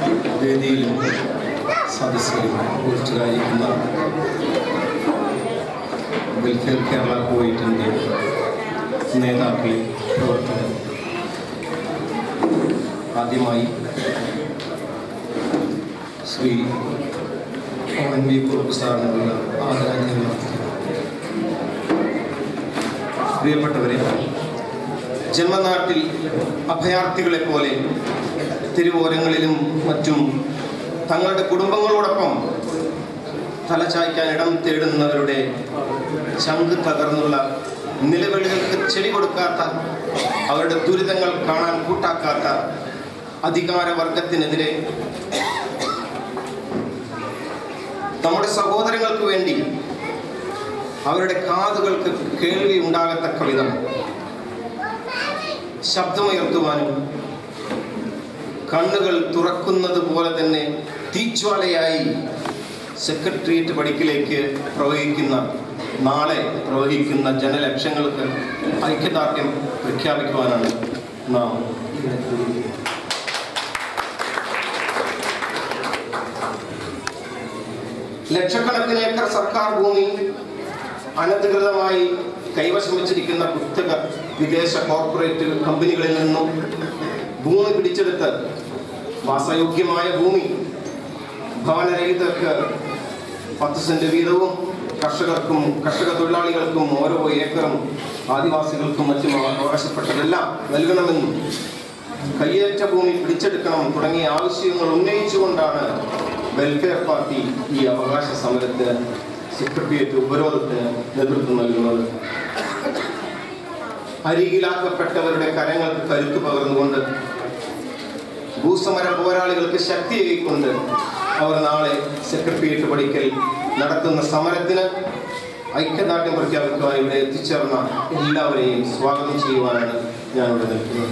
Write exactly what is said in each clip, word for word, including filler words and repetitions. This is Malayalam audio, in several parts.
വേദിയിലും സദസ്സിലും കുറിച്ചുകാരിക്കുന്ന വെൽഫെയർ കേരള കുവൈറ്റിൻ്റെ നേതാക്കളെ പ്രവർത്തകർ, ആദ്യമായി ശ്രീ എൻ വി കുറുപ്പ് സാറിനുള്ള ആദരാഞ്ജലികൾ. പ്രിയപ്പെട്ടവരെ, ജന്മനാട്ടിൽ അഭയാർത്ഥികളെ പോലെ തെരുവോരങ്ങളിലും മറ്റും തങ്ങളുടെ കുടുംബങ്ങളോടൊപ്പം തലചായ്ക്കാൻ ഇടം തേടുന്നവരുടെ ചങ്ക് തകർന്നുള്ള നിലവിളികൾക്ക് ചെവി കൊടുക്കാത്ത, അവരുടെ ദുരിതങ്ങൾ കാണാൻ കൂട്ടാക്കാത്ത അധികാരവർഗത്തിനെതിരെ നമ്മുടെ സഹോദരങ്ങൾക്ക് വേണ്ടി അവരുടെ കാതുകൾക്ക് കേൾവി ഉണ്ടാകത്തക്ക വിധം ശബ്ദമുയർത്തുവാനും കണ്ണുകൾ തുറക്കുന്നത് പോലെ തന്നെ തീജ്വാലയായി സെക്രട്ടേറിയറ്റ് പടിക്കലേക്ക് പ്രവഹിക്കുന്ന നാളെ പ്രവഹിക്കുന്ന ജനലക്ഷങ്ങൾക്ക് ഐക്യദാർഢ്യം പ്രഖ്യാപിക്കുവാനാണ് നാം ലക്ഷക്കണക്കിന് ഏക്കർ സർക്കാർ ഭൂമി അനധികൃതമായി കൈവശം വെച്ചിരിക്കുന്ന കുത്തക വിദേശ കോർപ്പറേറ്റ് കമ്പനികളിൽ നിന്നും ഭൂമി പിടിച്ചെടുത്ത് വാസയോഗ്യമായ ഭൂമി ഭവനരഹിതർക്ക് പത്ത് സെന്റ് വീതവും കർഷകർക്കും കർഷക തൊഴിലാളികൾക്കും ഓരോ ഏക്കറും ആദിവാസികൾക്കും മറ്റും അവകാശപ്പെട്ടതെല്ലാം നൽകണമെന്നും കയ്യേറ്റ ഭൂമി പിടിച്ചെടുക്കണം തുടങ്ങിയ ആവശ്യങ്ങൾ ഉന്നയിച്ചുകൊണ്ടാണ് വെൽഫെയർ പാർട്ടി ഈ അവകാശ സമരത്തിന് സെക്രട്ടേറിയറ്റ് ഉപരോധത്തിന് നേതൃത്വം നൽകുന്നത്. അരികിലാക്കപ്പെട്ടവരുടെ കരങ്ങൾക്ക് കരുത്തു പകർന്നുകൊണ്ട് ഭൂസമര പോരാളികൾക്ക് ശക്തിയേകൊണ്ട് അവർ നാളെ സെക്രട്ടേറിയറ്റ് പടിക്കൽ നടത്തുന്ന സമരത്തിന് ഐക്യദാർഢ്യം പ്രഖ്യാപിക്കുവാൻ ഇവിടെ എത്തിച്ചേർന്ന എല്ലാവരെയും സ്വാഗതം ചെയ്യുവാനാണ് ഞാനിവിടെ നിൽക്കുന്നത്.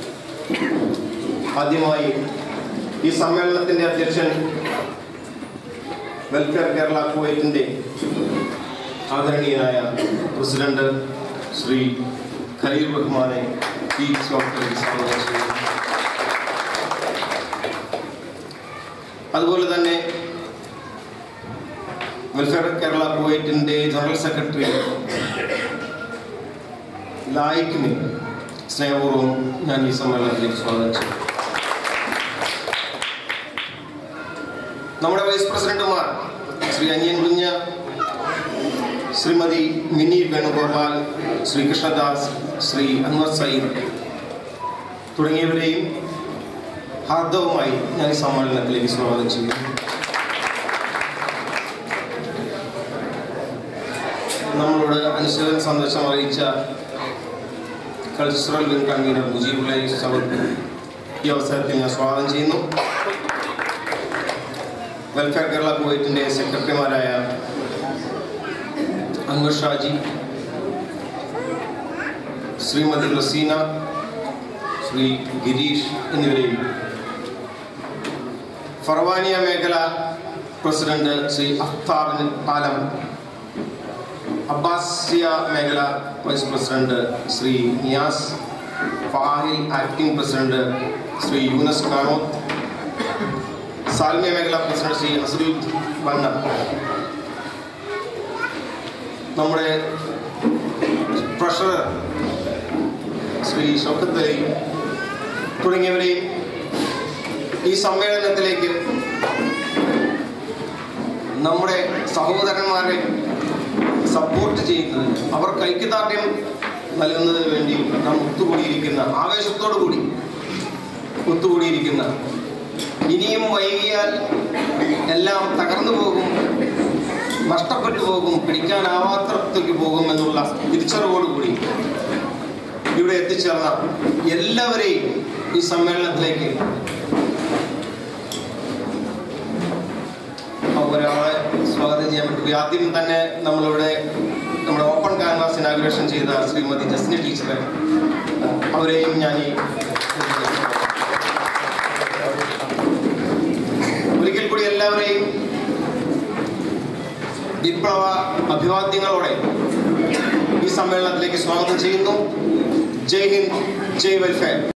ആദ്യമായി ഈ സമ്മേളനത്തിന്റെ അധ്യക്ഷൻ വെൽഫെയർ കേരള കുവൈറ്റിന്റെ ആദരണീയനായ പ്രസിഡന്റ് ശ്രീ ഖലീൽ റഹ്മാനെ ഈ സ്വാഗതം സ്വാഗതം ചെയ്യുന്നു. അതുപോലെ തന്നെ വെൽഫെയർ കേരള കുവൈറ്റിന്റെ ജനറൽ സെക്രട്ടറി ലായിക്കിനെ സ്നേഹപൂർവ്വം ഞാൻ ഈ സമ്മേളനത്തിലേക്ക് സ്വാഗതം ചെയ്തു. നമ്മുടെ വൈസ് പ്രസിഡന്റുമാർ ശ്രീ അനിയൻ കുഞ്ഞ, ശ്രീമതി മിനി വേണുഗോപാൽ, ശ്രീ കൃഷ്ണദാസ്, ശ്രീ അൻവർ സയ്യിദ് തുടങ്ങിയവരെയും ഹാർദവുമായി ഞാൻ ഈ സമ്മേളനത്തിലേക്ക് സ്വാഗതം ചെയ്യുന്നു. നമ്മളോട് അനുശോചന സന്ദേശം അറിയിച്ച cultural wing convener Mujeebulli Saud ഈ അവസരത്തിൽ ഞാൻ സ്വാഗതം ചെയ്യുന്നു. വെൽഫെയർ കേരള കുവൈറ്റിൻ്റെ സെക്രട്ടറിമാരായ അൻവർ ഷാജി, ശ്രീമതി റസീന, ശ്രീ ഗിരീഷ് എന്നിവരെയും ഫർവാനിയ മേഖല പ്രസിഡന്റ് ശ്രീ അഫ്താബ് പാലം, അബ്ബാസിയ മേഖല vice president Shri Niyas, Fahaheel acting president Shri Yunus Kanoth, Salmiya മേഖല പ്രസിഡന്റ് ശ്രീ അസുൽ ബണ്ണ, നമ്മുടെ ട്രഷറർ ശ്രീ ഷൗക്കത്ത് അലി തുടങ്ങിയവരെയും ഈ സമ്മേളനത്തിലേക്ക് നമ്മുടെ സഹോദരന്മാരെ സപ്പോർട്ട് ചെയ്യുന്നത്, അവർക്ക് ഐക്യദാർഢ്യം നൽകുന്നതിന് വേണ്ടി നാം ഒത്തുകൂടിയിരിക്കുന്ന, ആവേശത്തോടു കൂടി ഒത്തുകൂടിയിരിക്കുന്ന, ഇനിയും വൈകിയാൽ എല്ലാം തകർന്നു പോകും, നഷ്ടപ്പെട്ടു പോകും, പിടിക്കാനാവാത്തടത്തേക്ക് പോകും എന്നുള്ള തിരിച്ചറിവോടുകൂടി ഇവിടെ എത്തിച്ചേർന്ന എല്ലാവരെയും ഈ സമ്മേളനത്തിലേക്ക് ഒരാളെ സ്വാഗതം ചെയ്യാൻ പറ്റും. ആദ്യം തന്നെ നമ്മളിവിടെ നമ്മുടെ ഓപ്പൺ ക്യാൻവാസ് ഇനാഗുറേഷൻ ചെയ്ത ശ്രീമതി ജസ്നി ടീച്ചറെ, അവരെയും ഞാൻ ഈ ഒരിക്കൽ കൂടി എല്ലാവരെയും വിപ്ലവ അഭിവാദ്യങ്ങളോടെ ഈ സമ്മേളനത്തിലേക്ക് സ്വാഗതം ചെയ്യുന്നു. ജയ് ഹിന്ദ്, ജയ് വെൽഫെയർ.